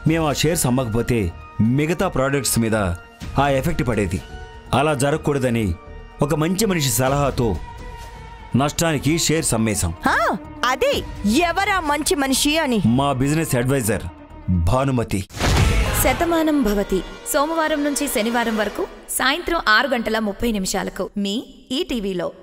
మేము ఆ షేర్స్ అమ్మకపోతే మిగతా ప్రోడక్ట్స్ మీద ఆ ఎఫెక్ట్ పడేది. అలా జరగకూడదని ఒక మంచి మనిషి సలహాతో నష్టానికి షేర్స్ అమ్మేశాం. అదే ఎవరా మంచి మనిషి అని? మా బిజినెస్ అడ్వైజర్ భానుమతి. శతమానం భవతి సోమవారం నుంచి శనివారం వరకు సాయంత్రం 6:30 మీ ఈటీవీలో.